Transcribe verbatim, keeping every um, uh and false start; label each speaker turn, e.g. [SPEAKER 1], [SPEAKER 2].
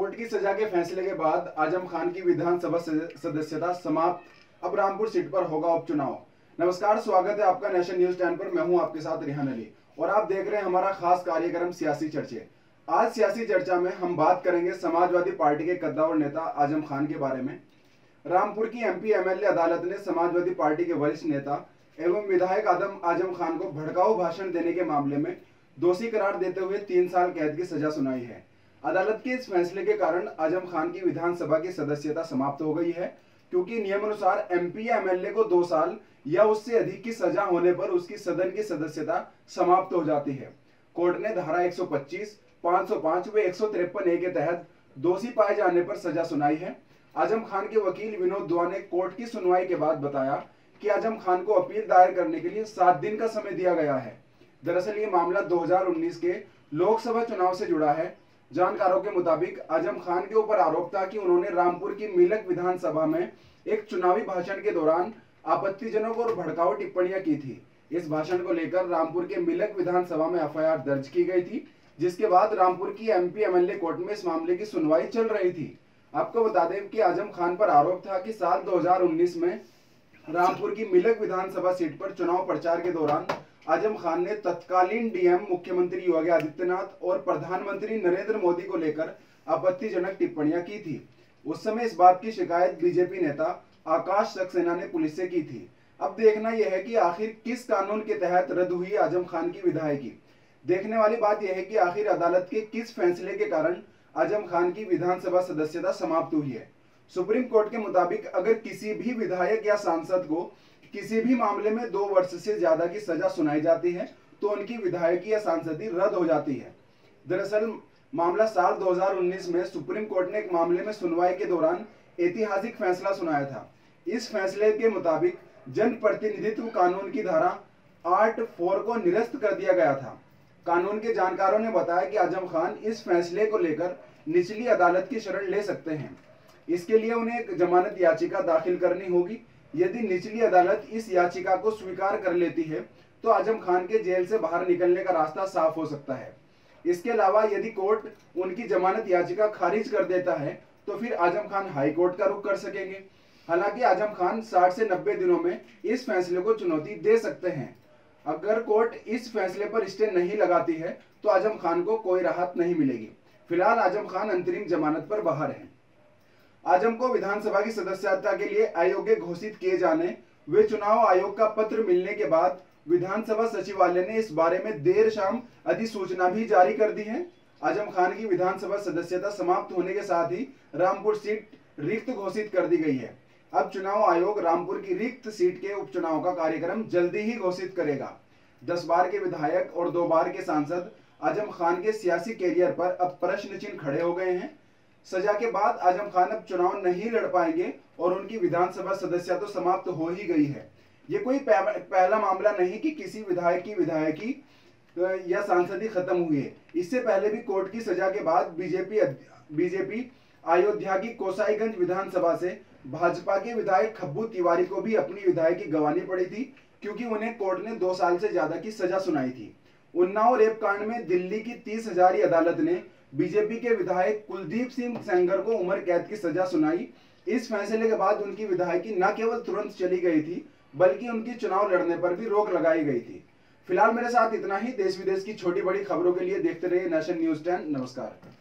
[SPEAKER 1] Court की सजा के फैसले के बाद आजम खान की विधानसभा सदस्यता समाप्त। अब रामपुर सीट पर होगा उपचुनाव। नमस्कार, स्वागत है आपका नेशन न्यूज टेन पर। मैं हूं आपके साथ रिहान अली और आप देख रहे हैं हमारा खास कार्यक्रम सियासी चर्चे। आज सियासी चर्चा में हम बात करेंगे समाजवादी पार्टी के कद्दावर नेता आजम खान के बारे में। रामपुर की एमपी एमएलए अदालत ने समाजवादी पार्टी के वरिष्ठ नेता एवं विधायक आदम आजम खान को भड़काऊ भाषण देने के मामले में दोषी करार देते हुए तीन साल कैद की सजा सुनाई है। अदालत के इस फैसले के कारण आजम खान की विधानसभा की सदस्यता समाप्त हो गई है, क्योंकि नियमानुसार एमपी या एमएलए को दो साल या उससे अधिक की सजा होने पर उसकी सदन की सदस्यता समाप्त हो जाती है। कोर्ट ने धारा एक सौ पच्चीस, पाँच सौ पाँच व एक सौ तिरपन ए के तहत दोषी पाए जाने पर सजा सुनाई है। आजम खान के वकील विनोद दुआ ने कोर्ट की सुनवाई के बाद बताया कि आजम खान को अपील दायर करने के लिए सात दिन का समय दिया गया है। दरअसल ये मामला दो हज़ार उन्नीस के लोकसभा चुनाव से जुड़ा है। जानकारों के मुताबिक आजम खान के ऊपर आरोप था कि उन्होंने रामपुर की मिलक विधानसभा में एक चुनावी भाषण के दौरान आपत्तिजनक और भड़काऊ टिप्पणियां की थी। इस भाषण को लेकर रामपुर के मिलक विधानसभा में एफ आई आर दर्ज की गई थी, जिसके बाद रामपुर की एमपी एमएलए कोर्ट में इस मामले की सुनवाई चल रही थी। आपको बता दें कि आजम खान पर आरोप था कि साल दो हज़ार उन्नीस में रामपुर की मिलक विधानसभा सीट पर चुनाव प्रचार के दौरान आजम खान ने तत्कालीन डीएम मुख्यमंत्री योगी आदित्यनाथ और प्रधानमंत्री नरेंद्र मोदी को लेकर आपत्तिजनक टिप्पणियां की थी। उस समय इस बात की शिकायत बीजेपी नेता आकाश सक्सेना ने पुलिस से की थी। अब देखना यह है कि आखिर किस कानून के तहत रद्द हुई आजम खान की विधायकी। देखने वाली बात यह है कि आखिर अदालत के किस फैसले के कारण आजम खान की विधानसभा सदस्यता समाप्त हुई है। सुप्रीम कोर्ट के मुताबिक अगर किसी भी विधायक या सांसद को किसी भी मामले में दो वर्ष से ज्यादा की सजा सुनाई जाती है तो उनकी विधायकी या सांसदी रद्द हो जाती है। दरअसल मामला साल दो हज़ार उन्नीस में सुप्रीम कोर्ट ने एक मामले में सुनवाई के दौरान ऐतिहासिक फैसला सुनाया था। इस फैसले के मुताबिक जन प्रतिनिधित्व कानून की धारा आठ फोर को निरस्त कर दिया गया था। कानून के जानकारों ने बताया कि आजम खान इस फैसले को लेकर निचली अदालत की शरण ले सकते हैं। इसके लिए उन्हें एक जमानत याचिका दाखिल करनी होगी। यदि निचली अदालत इस याचिका को स्वीकार कर लेती है तो आजम खान के जेल से बाहर निकलने का रास्ता साफ हो सकता है। इसके अलावा यदि कोर्ट उनकी जमानत याचिका खारिज कर देता है तो फिर आजम खान हाई कोर्ट का रुख कर सकेंगे। हालांकि आजम खान साठ से नब्बे दिनों में इस फैसले को चुनौती दे सकते हैं। अगर कोर्ट इस फैसले पर स्टे नहीं लगाती है तो आजम खान को कोई राहत नहीं मिलेगी। फिलहाल आजम खान अंतरिम जमानत पर बाहर हैं। आजम को विधानसभा की सदस्यता के लिए अयोग्य घोषित किए जाने व चुनाव आयोग का पत्र मिलने के बाद विधानसभा सचिवालय ने इस बारे में देर शाम अधिसूचना भी जारी कर दी है। आजम खान की विधानसभा सदस्यता समाप्त होने के साथ ही रामपुर सीट रिक्त घोषित कर दी गई है। अब चुनाव आयोग रामपुर की रिक्त सीट के उपचुनाव का कार्यक्रम जल्दी ही घोषित करेगा। दस बार के विधायक और दो बार के सांसद आजम खान के सियासी कैरियर पर अब प्रश्न चिन्ह खड़े हो गए हैं। सजा के बाद आजम खान अब चुनाव नहीं लड़ पाएंगे और उनकी विधानसभा सदस्यता तो समाप्त हो ही गई है। ये कोई पहला मामला नहीं कि किसी विधायक की विधायकी या सांसदी खत्म हुई है। इससे पहले भी कोर्ट की सजा के बाद बीजेपी बीजेपी अयोध्या की कोसाईगंज विधानसभा से भाजपा के विधायक खब्बू तिवारी को भी अपनी विधायकी गंवानी पड़ी थी, क्योंकि उन्हें कोर्ट ने दो साल से ज्यादा की सजा सुनाई थी। उन्नाव रेप कांड में दिल्ली की तीस हजारी अदालत ने बीजेपी के विधायक कुलदीप सिंह सेंगर को उम्र कैद की सजा सुनाई। इस फैसले के बाद उनकी विधायकी न केवल तुरंत चली गई थी, बल्कि उनकी चुनाव लड़ने पर भी रोक लगाई गई थी। फिलहाल मेरे साथ इतना ही। देश विदेश की छोटी बड़ी खबरों के लिए देखते रहिए नेशन न्यूज टेन। नमस्कार।